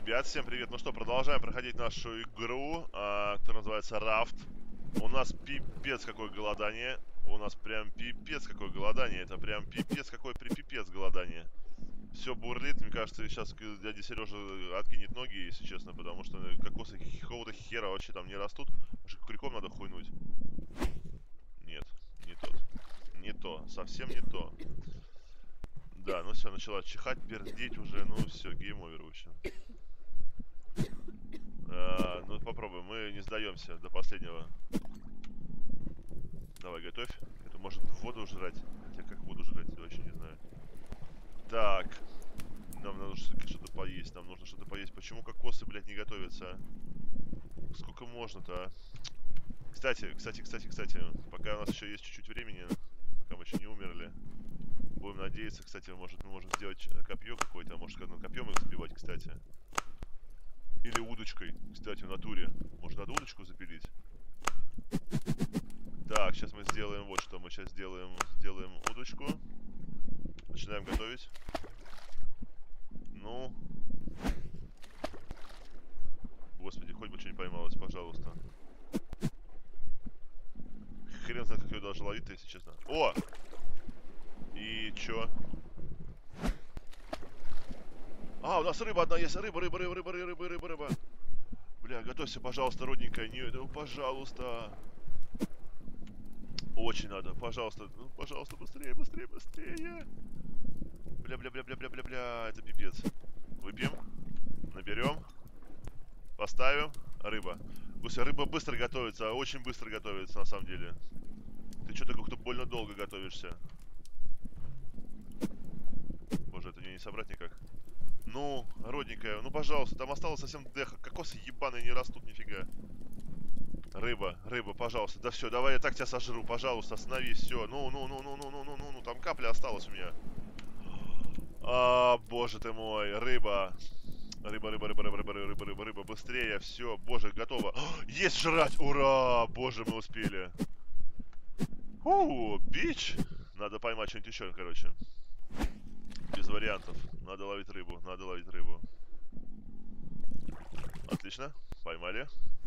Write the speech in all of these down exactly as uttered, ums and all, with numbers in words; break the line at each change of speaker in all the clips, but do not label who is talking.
Ребят, всем привет. Ну что, продолжаем проходить нашу игру, а, которая называется Raft. У нас пипец какое голодание. У нас прям пипец какое голодание. Это прям пипец какой припипец голодание. Все бурлит. Мне кажется, сейчас дядя Сережа откинет ноги, если честно, потому что кокосы какого-то хера вообще там не растут. Может, крюком надо хуйнуть? Нет, не тот. Не то, совсем не то. Да, ну все, начала чихать, пердеть уже. Ну все, гейм-овер, в общем. А, ну попробуем, мы не сдаемся до последнего. Давай, готовь. Это может воду жрать. Хотя как воду жрать, я вообще не знаю. Так. Нам надо что-то поесть. Нам нужно что-то поесть. Почему кокосы, блядь, не готовятся? Сколько можно-то, а? Кстати, кстати, кстати, кстати. Пока у нас еще есть чуть-чуть времени. Пока мы еще не умерли. Будем надеяться, кстати, может мы можем сделать копье какое-то. Может, копьем их сбивать, кстати. Или удочкой, кстати, в натуре. Может, надо удочку запилить? Так, сейчас мы сделаем вот что. Мы сейчас сделаем, сделаем удочку. Начинаем готовить. Ну. Господи, хоть бы что-нибудь поймалось, пожалуйста. Хрен знает, как ее даже ловить-то, если честно. О! И чё? А, у нас рыба одна есть. Рыба, рыба, рыба, рыба, рыба, рыба, рыба. Бля, готовься, пожалуйста, родненькая. Не, ну, пожалуйста. Очень надо, пожалуйста. Ну, пожалуйста, быстрее, быстрее, быстрее. Бля, бля, бля, бля, бля, бля, бля. Это пипец. Выпьем. Наберем. Поставим. Рыба. Господи, рыба быстро готовится, очень быстро готовится, на самом деле. Ты что-то как-то больно долго готовишься. Боже, это мне не собрать никак. Ну, родненькая, ну пожалуйста, там осталось совсем деха. Кокосы ебаные не растут нифига. Рыба, рыба, пожалуйста. Да все, давай я так тебя сожру, пожалуйста, остановись, все. Ну, ну, ну, ну, ну, ну, ну, ну, ну, там капля осталась у меня. А, боже ты мой, рыба. Рыба, рыба, рыба, рыба, рыба, рыба, рыба, рыба, быстрее, все, боже, готово. Есть жрать, ура, боже, мы успели. Фу, бич. Надо поймать что-нибудь еще, короче. Без вариантов. Надо ловить рыбу, надо ловить рыбу. Отлично, поймали.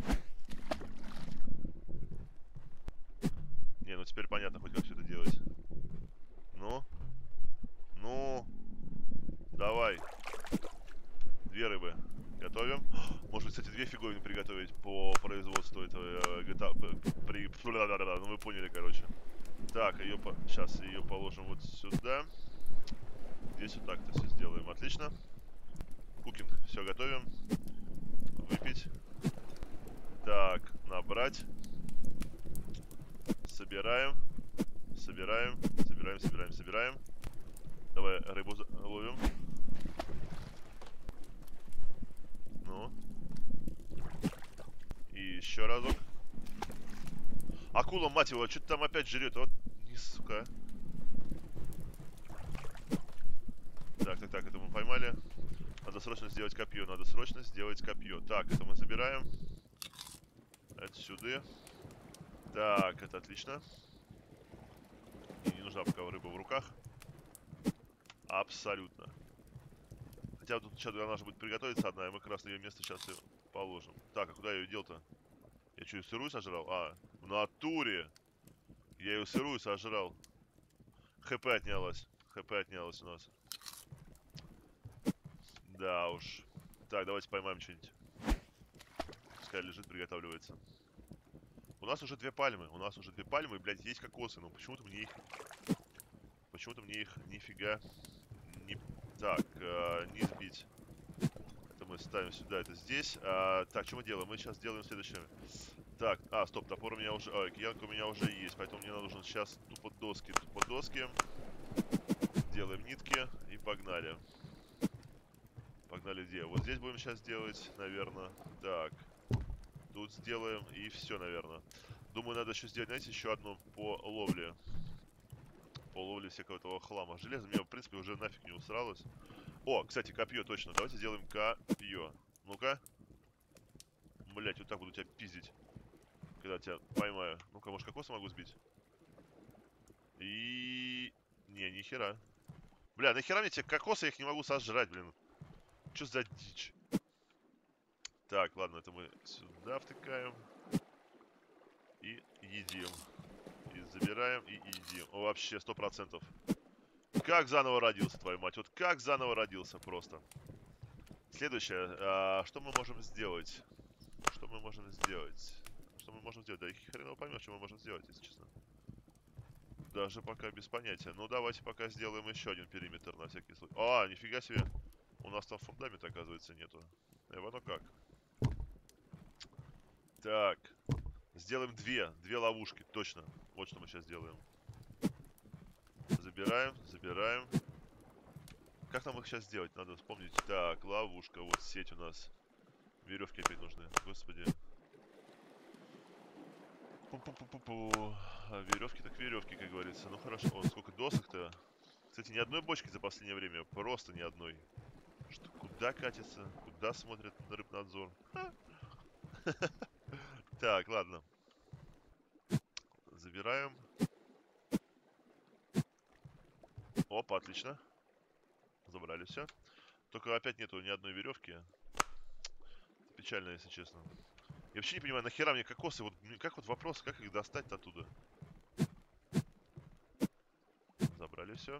Не, ну теперь понятно хоть как все это делать. Ну. Ну. Давай. Две рыбы. Готовим. Может, кстати, две фиговины приготовить по производству этого GTA. При... Ну, вы поняли, короче. Так, ее по... сейчас ее положим вот сюда. Здесь вот так-то все сделаем. Отлично. Кукинг. Все готовим. Выпить. Так, набрать. Собираем. Собираем. Собираем, собираем, собираем. Давай рыбу ловим. Ну. И еще разок. Акула, мать его, что-то там опять жрет. Вот, не сука. Так, так, так, это мы поймали. Надо срочно сделать копье. Надо срочно сделать копье. Так, это мы забираем. Это сюда. Так, это отлично. И не нужна пока рыба в руках. Абсолютно. Хотя тут сейчас она же будет приготовиться одна, и мы как раз на ее место сейчас ее положим. Так, а куда я ее дел-то? Я что, ее сырую сожрал? А, в натуре. Я ее сырую сожрал. ХП отнялась. ХП отнялась у нас. Да уж. Так, давайте поймаем что-нибудь. Пускай лежит, приготавливается. У нас уже две пальмы. У нас уже две пальмы, и, блядь, есть кокосы. Но почему-то мне их... Почему-то мне их нифига не... Так, э, не сбить. Это мы ставим сюда, это здесь. А, так, что мы делаем? Мы сейчас делаем следующее. Так, а, стоп, топор у меня уже... А, киянка у меня уже есть, поэтому мне нужно сейчас тупо доски, тупо доски. Делаем нитки и погнали. Погнали где? Вот здесь будем сейчас делать, наверное. Так. Тут сделаем и все, наверное. Думаю, надо еще сделать, знаете, еще одну по ловле. По ловле всякого этого хлама. Железо мне, в принципе, уже нафиг не усралось. О, кстати, копье точно. Давайте сделаем копье. Ну-ка. Блять, вот так буду тебя пиздить. Когда тебя поймаю. Ну-ка, может, кокосы могу сбить? И... Не, ни хера. Бля, нахера мне те кокосы, я их не могу сожрать, блин. Что за дичь? Так, ладно, это мы сюда втыкаем. И едим. И забираем, и едим. О, вообще, сто процентов. Как заново родился, твою мать. Вот как заново родился просто. Следующее. А, что мы можем сделать? Что мы можем сделать? Что мы можем сделать? Да и хреново поймешь, что мы можем сделать, если честно. Даже пока без понятия. Ну, давайте пока сделаем еще один периметр на всякий случай. А, нифига себе. У нас там фундамента, оказывается, нету. Э, вот оно как. Так. Сделаем две. Две ловушки, точно. Вот что мы сейчас делаем. Забираем, забираем. Как нам их сейчас сделать? Надо вспомнить. Так, ловушка. Вот сеть у нас. Веревки опять нужны. Господи. Пу-пу-пу-пу-пу. А веревки так веревки, как говорится. Ну хорошо. О, сколько досок-то. Кстати, ни одной бочки за последнее время. Просто ни одной. Что, куда катится? Куда смотрит рыбнадзор? Так, ладно. Забираем. Опа, отлично. Забрали все. Только опять нету ни одной веревки. Печально, если честно. Я вообще не понимаю, нахера мне кокосы? Вот как вот вопрос, как их достать оттуда? Забрали все.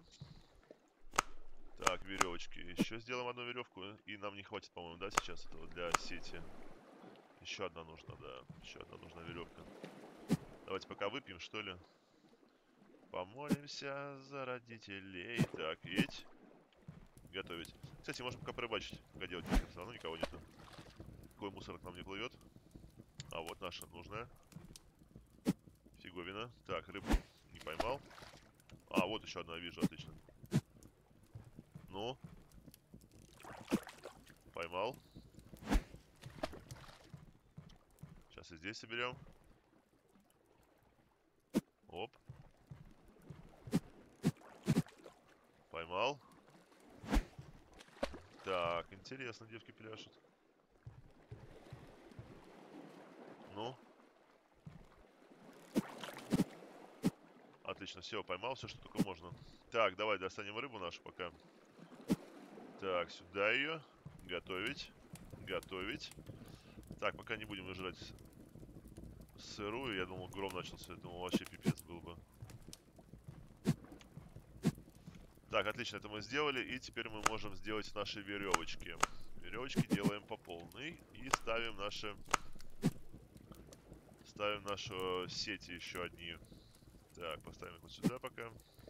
Так, веревочки. Еще сделаем одну веревку. И нам не хватит, по-моему, да, сейчас этого для сети. Еще одна нужна, да. Еще одна нужна веревка. Давайте пока выпьем, что ли. Помолимся за родителей. Так, едь. Готовить. Кстати, можем пока порыбачить. Пока делать нечего, все равно никого нету. Какой мусор к нам не плывет. А вот наша нужная. Фиговина. Так, рыбу не поймал. А, вот еще одна вижу, отлично. Ну. Поймал. Сейчас и здесь соберем. Оп. Поймал. Так, интересно, девки пляшут. Ну. Отлично, все, поймал все, что только можно. Так, давай достанем рыбу нашу пока. Так, сюда ее. Готовить. Готовить. Так, пока не будем жрать сырую. Я думал, гром начался. Я думал, вообще пипец был бы. Так, отлично, это мы сделали. И теперь мы можем сделать наши веревочки. Веревочки делаем по полной. И ставим наши... Ставим нашу сети еще одни. Так, поставим их вот сюда пока.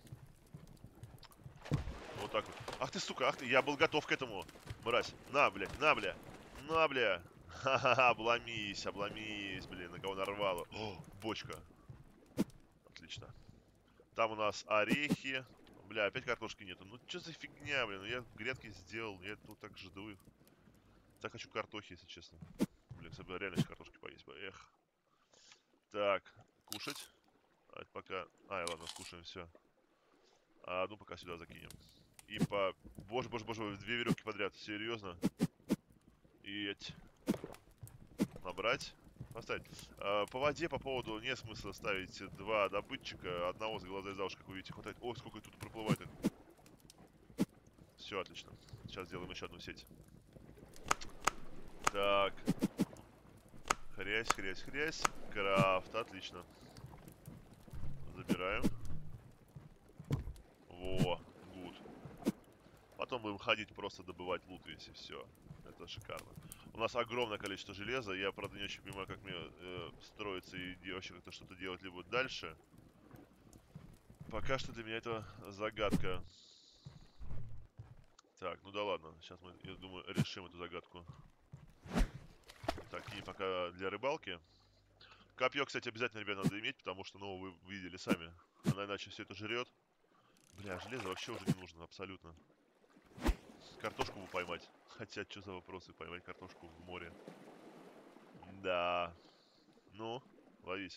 Вот так вот. Ах ты, сука, ах ты, я был готов к этому. Мразь. На, блядь, на, бля. На, бля. Ха-ха-ха, обломись, обломись, блин, на кого нарвало. О, бочка. Отлично. Там у нас орехи. Бля, опять картошки нету. Ну, что за фигня, блин. Ну, я грядки сделал, я тут так жду их. Так хочу картохи, если честно. Блин, кстати, реально сейчас картошки поесть бы. Эх. Так, кушать. А это пока... А, ладно, скушаем, все. А одну пока сюда закинем. И по... Боже, боже, боже, две веревки подряд. Серьезно? И эти... Набрать. Поставить. А, по воде по поводу нет смысла ставить два добытчика. Одного с глаза за уши, как вы видите, хватает. Ой, сколько тут проплывает. Все, отлично. Сейчас сделаем еще одну сеть. Так. Хрясь, хрясь, хрясь. Крафт, отлично. Забираем. Во, гуд. Потом будем ходить просто добывать лут весь и все. Это шикарно. У нас огромное количество железа. Я, правда, не очень понимаю, как мне э, строиться и вообще как-то что-то делать либо дальше. Пока что для меня это загадка. Так, ну да ладно. Сейчас мы, я думаю, решим эту загадку. Такие пока для рыбалки. Копье, кстати, обязательно, ребят, надо иметь, потому что, ну, вы видели сами. Она иначе все это жрет. Бля, железо вообще уже не нужно, абсолютно. Картошку бы поймать. Хотя, что за вопросы, поймать картошку в море. Да. Ну, ловись.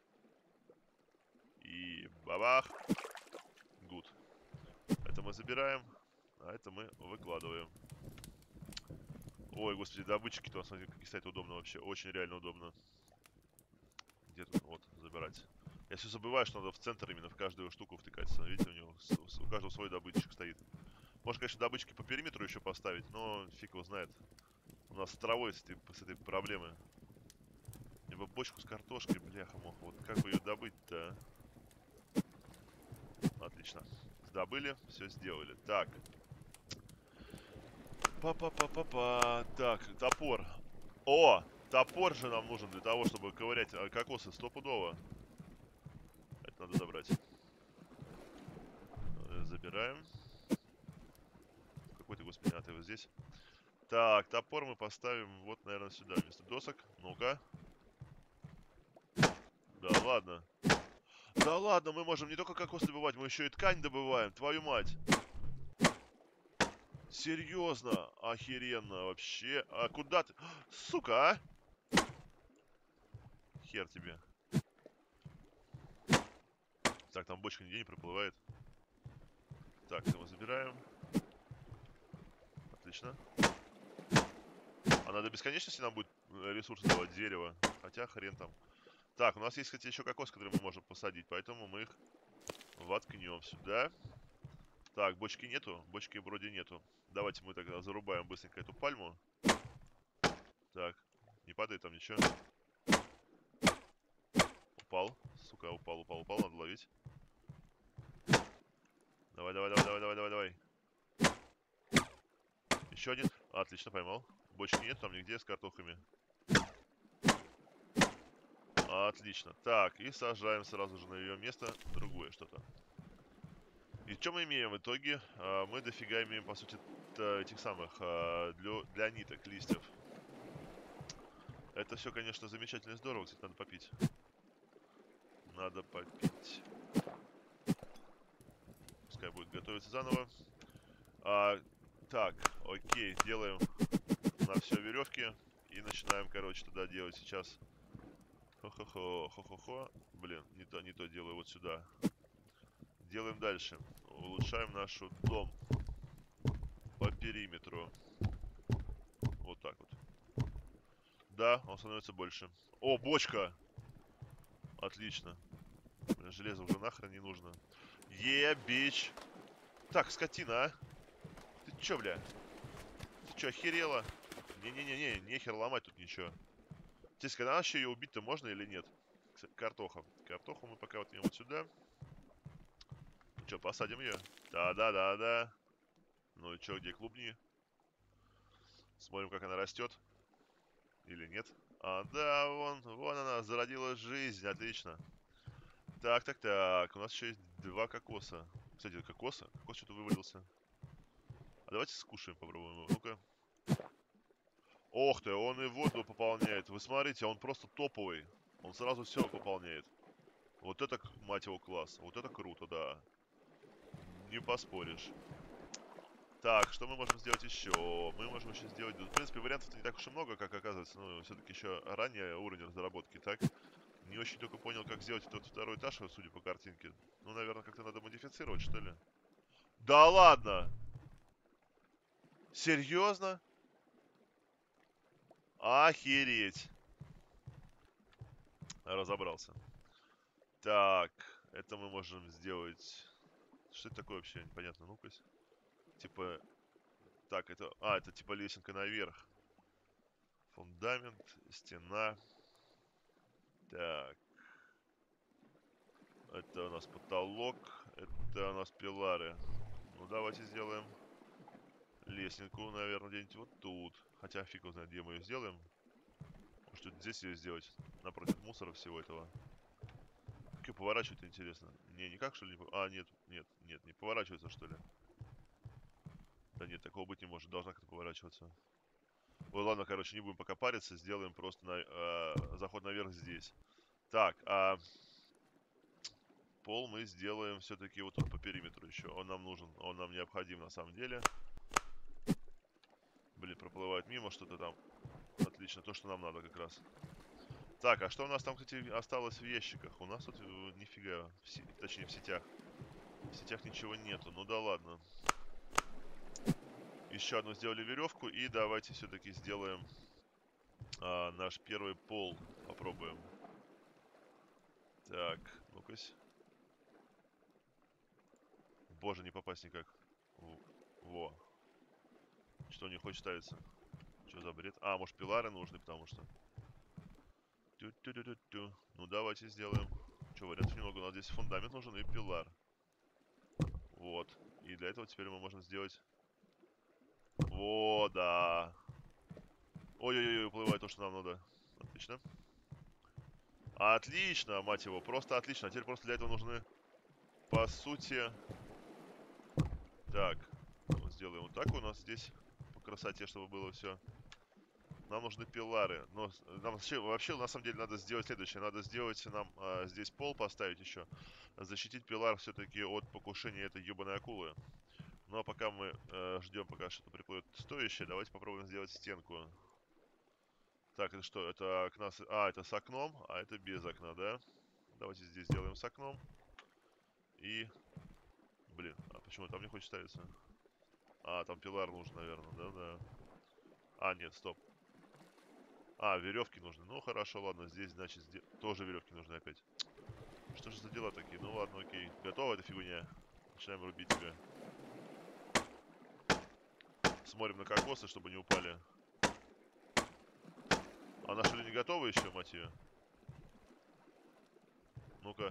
И бабах. Гуд. Это мы забираем, а это мы выкладываем. Ой, господи, добытчики-то, смотрите, как стоят удобно вообще. Очень реально удобно. Где тут? Вот, забирать. Я все забываю, что надо в центр именно в каждую штуку втыкаться. Видите, у него у каждого свой добытчик стоит. Можно, конечно, добытчики по периметру еще поставить, но фиг его знает. У нас с травой с этой, с этой проблемой. Либо бочку с картошкой, бляха-муха. Вот как бы ее добыть-то? Отлично. Добыли, все сделали. Так. Па-па-па-па-па. Так, топор. О! Топор же нам нужен для того, чтобы ковырять кокосы стопудово. Это надо забрать. Забираем. Какой ты, господи, а ты вот здесь. Так, топор мы поставим вот, наверное, сюда, вместо досок. Ну-ка. Да ладно. Да ладно, мы можем не только кокос добывать, мы еще и ткань добываем. Твою мать. Серьезно? Охеренно вообще. А куда ты? Сука, а? Хер тебе. Так, там бочка нигде не проплывает. Так, это мы забираем. Отлично. А надо бесконечности нам будет ресурсы давать, дерево. Хотя хрен там. Так, у нас есть, кстати, еще кокос, который мы можем посадить. Поэтому мы их воткнем сюда. Так, бочки нету? Бочки вроде нету. Давайте мы тогда зарубаем быстренько эту пальму. Так, не падает там ничего. Упал. Сука, упал, упал, упал, надо ловить. Давай, давай, давай, давай, давай, давай, давай. Еще один. Отлично, поймал. Бочки нет там нигде с картохами. Отлично. Так, и сажаем сразу же на ее место другое что-то. И что мы имеем в итоге? А, мы дофига имеем, по сути, этих самых, а, для, для ниток, листьев. Это все, конечно, замечательно и здорово. Кстати, надо попить. Надо попить. Пускай будет готовиться заново. А, так, окей, делаем на все веревки. И начинаем, короче, туда делать сейчас. Хо-хо-хо, хо-хо-хо. Блин, не то, не то делаю вот сюда. Делаем дальше. Улучшаем наш дом по периметру. Вот так вот. Да, он становится больше. О, бочка! Отлично. Бля, железо уже нахрен не нужно. Е, бич. Так, скотина, а? Ты чё, бля? Ты чё, охерела? Не-не-не-не, нехер ломать тут ничего. Здесь, когда вообще ее убить-то можно или нет? Кстати, картоха. Картоху мы пока вот вот сюда. Ну чё, посадим ее? Да-да-да-да. Ну и чё, где клубни? Смотрим, как она растет. Или нет? А, да, вон, вон она, зародила жизнь, отлично. Так, так, так, у нас еще есть два кокоса. Кстати, кокоса? Кокос что-то вывалился. А давайте скушаем, попробуем его. Ну-ка. Ох ты, он и воду пополняет. Вы смотрите, он просто топовый. Он сразу все пополняет. Вот это, мать его, класс. Вот это круто, да. Не поспоришь. Так, что мы можем сделать еще? Мы можем еще сделать... В принципе, вариантов не так уж и много, как оказывается. Ну, все-таки еще ранее уровень разработки, так? Не очень только понял, как сделать этот второй этаж, судя по картинке. Ну, наверное, как-то надо модифицировать, что ли? Да ладно! Серьезно? Охереть! Разобрался. Так, это мы можем сделать... Что это такое вообще? Непонятно, ну-ка. Типа... Так, это... А, это типа лесенка наверх. Фундамент, стена. Так. Это у нас потолок. Это у нас пилары. Ну, давайте сделаем лестницу, наверное, где-нибудь вот тут. Хотя фиг его знает, где мы ее сделаем. Может, тут здесь ее сделать? Напротив мусора всего этого. Как ее поворачивать, интересно? Не, никак, что ли? Не... А, нет, нет, нет, не поворачивается, что ли? Да нет, такого быть не может. Должна как-то поворачиваться. Ой, ладно, короче, не будем пока париться. Сделаем просто на, э, заход наверх здесь. Так, а... Пол мы сделаем все-таки вот тут по периметру еще. Он нам нужен, он нам необходим на самом деле. Блин, проплывает мимо что-то там. Отлично, то, что нам надо как раз. Так, а что у нас там, кстати, осталось в ящиках? У нас тут э, нифига, в си... точнее в сетях. В сетях ничего нету, ну да ладно. Еще одну сделали веревку, и давайте все-таки сделаем а, наш первый пол. Попробуем. Так, ну-кась. Боже, не попасть никак. Во. Что не хочет ставиться? Что за бред? А, может, пилары нужны, потому что... Тю-тю-тю-тю-тю. Ну, давайте сделаем. Че, вариантов немного. У нас здесь фундамент нужен и пилар. Вот. И для этого теперь мы можем сделать... О, да. Ой-ой-ой, уплывает то, что нам надо. Отлично. Отлично, мать его. Просто отлично. А теперь просто для этого нужны, по сути... Так. Вот сделаем вот так у нас здесь. По красоте, чтобы было все. Нам нужны пилары. Но нам вообще, вообще, на самом деле, надо сделать следующее. Надо сделать нам а, здесь пол поставить еще. Защитить пилар все-таки от покушения этой ебаной акулы. Ну а пока мы э, ждем, пока что-то приплывет стоящее, давайте попробуем сделать стенку. Так, это что? Это окна с... А, это с окном, а это без окна, да? Давайте здесь сделаем с окном. И... Блин, а почему там не хочет ставиться? А, там пилар нужен, наверное, да-да. А, нет, стоп. А, веревки нужны. Ну, хорошо, ладно, здесь, значит, здесь тоже веревки нужны опять. Что же за дела такие? Ну, ладно, окей. Готова эта фигня? Начинаем рубить тебя. Смотрим на кокосы, чтобы не упали. А наши люди не готовы еще, мать ее? Ну-ка.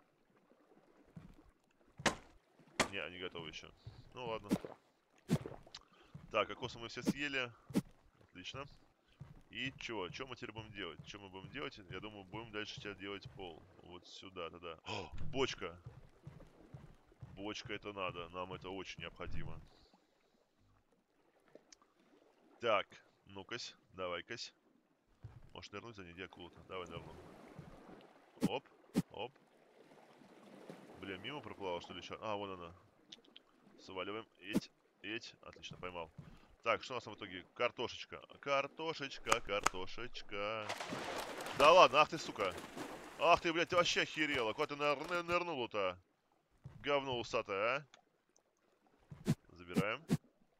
Не, они готовы еще. Ну, ладно. Так, кокосы мы все съели. Отлично. И чё? Чё мы теперь будем делать? Что мы будем делать? Я думаю, будем дальше сейчас делать пол. Вот сюда, тогда. О, бочка! Бочка это надо. Нам это очень необходимо. Так, ну-кась, давай-кась. Может нырнуть за ней, где акула-то? Давай нырну. Оп, оп. Блин, мимо проплывала, что ли, еще? А, вон она. Сваливаем. Эть, эть. Отлично, поймал. Так, что у нас там в итоге? Картошечка. Картошечка, картошечка. Да ладно, ах ты, сука. Ах ты, блядь, ты вообще охерела. Куда ты ныр нырнула-то? Говно усатое, а? Забираем.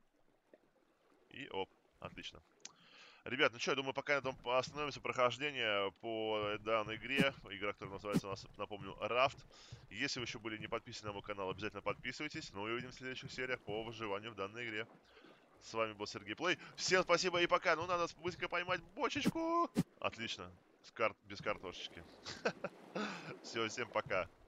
И оп, отлично. Ребят, ну что, я думаю, пока на этом остановимся. Прохождение по данной игре. Игра, которая называется у нас, напомню, Raft. Если вы еще были не подписаны на мой канал, обязательно подписывайтесь. Ну и увидимся в следующих сериях по выживанию в данной игре. С вами был Сергей Плей. Всем спасибо и пока. Ну, надо быстренько поймать бочечку. Отлично. С кар... Без картошечки. Все, всем пока.